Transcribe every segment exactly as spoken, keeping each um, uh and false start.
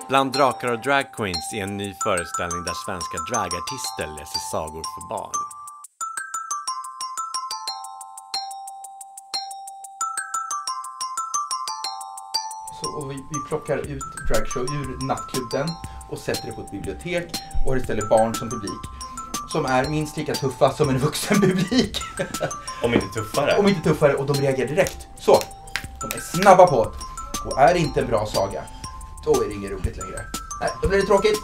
Bland drakar och drag queens är en ny föreställning där svenska dragartister läser sagor för barn. Så, och vi, vi plockar ut dragshow ur nattklubben och sätter det på ett bibliotek och har istället barn som publik. Som är minst lika tuffa som en vuxen publik. Om inte tuffare. Om inte tuffare, och de reagerar direkt. Så, de är snabba på det. Och är det inte en bra saga, då är det inget roligt längre. Nej, då blir det tråkigt.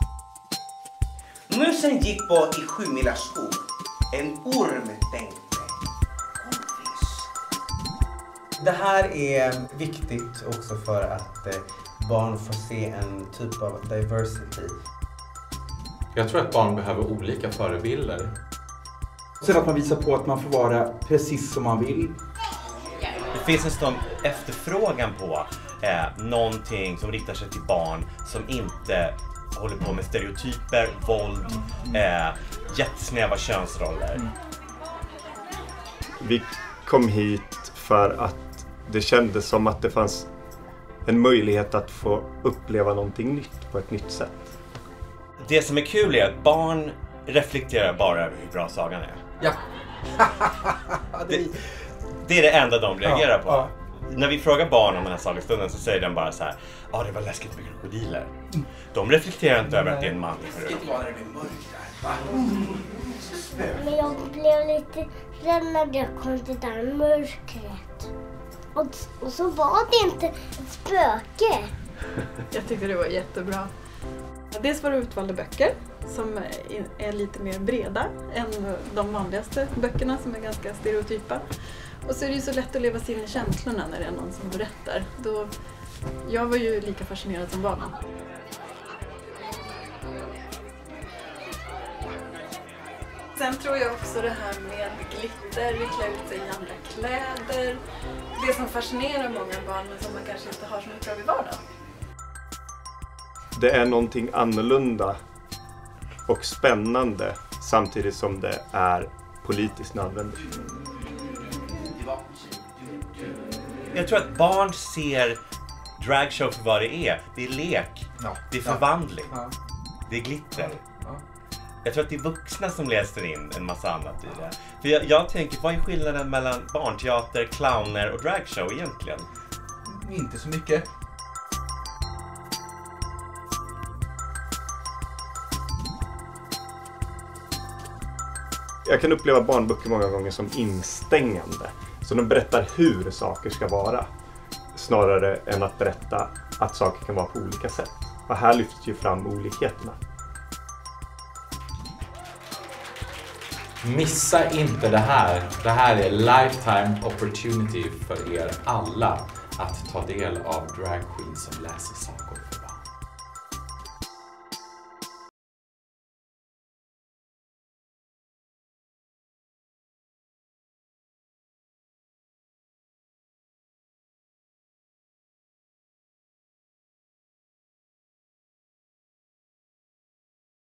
Musen gick på i sju mila skog. En orm tänkte. Kompis. Det här är viktigt också för att eh, barn får se en typ av diversity. Jag tror att barn behöver olika förebilder. Sen att man visar på att man får vara precis som man vill. Det finns en sån efterfrågan på eh, någonting som riktar sig till barn som inte håller på med stereotyper, våld, eh, jättesnäva könsroller. Mm. Vi kom hit för att det kändes som att det fanns en möjlighet att få uppleva någonting nytt på ett nytt sätt. Det som är kul är att barn reflekterar bara över hur bra sagan är. Ja. det, det är det enda de reagerar ja, på. Ja. När vi frågar barn om den här sagostunden så säger de bara så här: ja, ah, det var läskigt med krokodiler. Mm. De reflekterar inte över att det är en man i förut. Men jag blev lite rädd när det kom till det där mörkret. Och, och så var det inte ett spöke. Jag tyckte det var jättebra. Dels var det utvalda böcker som är lite mer breda än de vanligaste böckerna som är ganska stereotypa. Och så är det ju så lätt att leva sig in i känslorna när det är någon som berättar. Då, jag var ju lika fascinerad som barnen. Sen tror jag också det här med glitter, vi klär ut sig i andra kläder. Det som fascinerar många barn men som man kanske inte har så mycket av i vardagen. Det är någonting annorlunda och spännande samtidigt som det är politiskt nödvändigt. Jag tror att barn ser dragshow för vad det är. Det är lek, ja. Det är förvandling, ja. Det är glitter. Ja. Jag tror att det är vuxna som läser in en massa annat i det. För jag, jag tänker, vad är skillnaden mellan barnteater, clowner och dragshow egentligen? Inte så mycket. Jag kan uppleva barnböcker många gånger som instängande. Så de berättar hur saker ska vara. Snarare än att berätta att saker kan vara på olika sätt. Och här lyfts ju fram olikheterna. Missa inte det här. Det här är lifetime opportunity för er alla att ta del av drag queens som läser sagor.